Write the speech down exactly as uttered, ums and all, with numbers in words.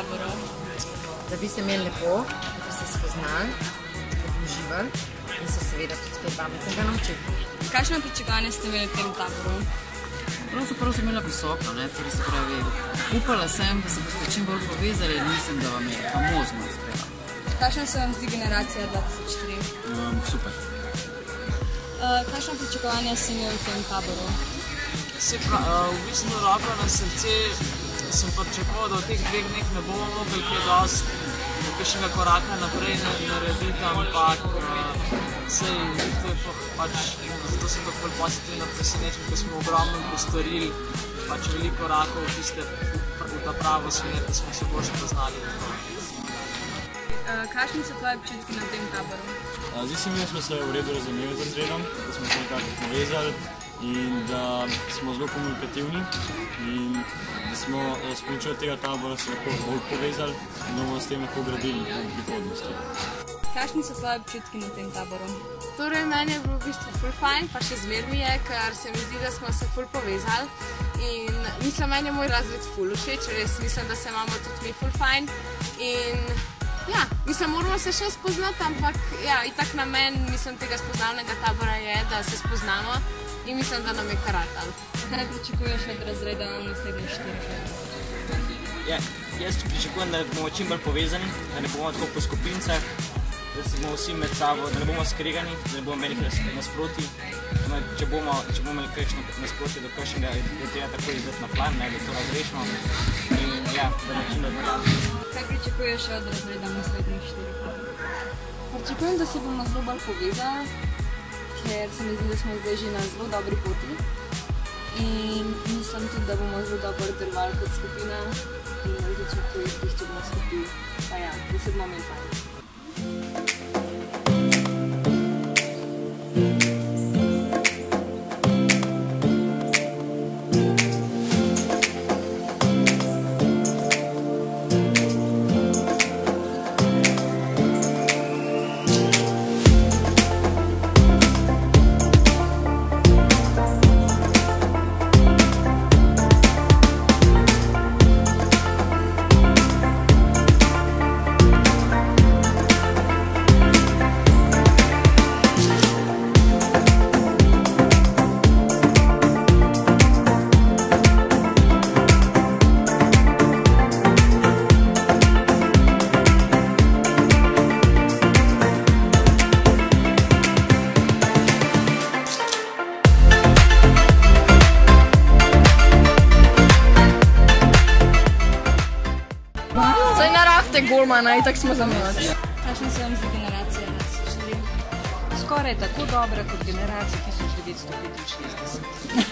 taboru? Da bi se imeli lepo, da bi se spoznali, da bi uživali in se seveda tudi kaj pametnega naučili. Kakšno pričakovanje ste imeli v tem taboru? Pravzaprav sem imela visoko, torej se pravi, upala sem, da se boste čim bolj povezali in mislim, da vam je famozno uspela. Kakšna se vam zdi generacija dva tisoč tri? Super. Kakšno pričakovanje ste imeli v tem taboru? V bistvu roko na srce sem pričakoval, da v teh dveh dneh ne bomo mogli kaj dosti kakšnega koraka naprej narediti, ampak sej, zato sem tako bolj pozitivno presenečen, ker smo ogromno postorili pač veliko korakov v ta pravo smer, da smo se bolj spoznali. Kakšni so tvoji občutki na tem taboru? Zdi se mi, da smo se v redu razumeli z razredom, da smo se nekako povezali in da smo zelo komunikativni in da smo s pomočjo tega tabora se lahko bolj povezali in da bomo s tem lahko gradili v prihodnosti. Kakšni so tvoji občutki na tem taboru? Torej, meni je bilo v bistvu ful fajn, pa še zmer mi je, ker se mi zdi, da smo se ful povezali in mislim, meni je moj razred ful všeč, res mislim, da se imamo tudi mi ful fajn in ja, mislim, moramo se še spoznati, ampak ja, itak namen, mislim, tega spoznavnega tabora je, da se spoznamo in mislim, da nam je karatal. Kaj pričakuješ od razreda v naslednjih štirih letih? Jaz pričakujem, da bomo čim bolj povezani, da ne bomo tako po skupincah, da bomo vsi med sabo, da ne bomo skregani, da ne bomo imeli nasproti. Če bomo imeli kakšno nasproti do kakšnega, je treba tako izdati na plan, da to razrešimo in ja, da ne čim bolj povezani. Kaj pričakuješ od razreda v naslednjih štirih letih? Pričakujem, da se bomo zelo bolj povezali, ker se mi zdi, da smo zdaj že na zelo dobri poti in mislim tudi, da bomo zelo dobro delovali kot skupina in na različnih projektih, če bomo skupaj, pa ja, da se bomo imeli fajn. Golmana, itak smo za mlač. Kakšna se vam zdi generacija dva tisoč tri? Skoraj tako dobra kot generacija tisoč devetsto petinšestdeset.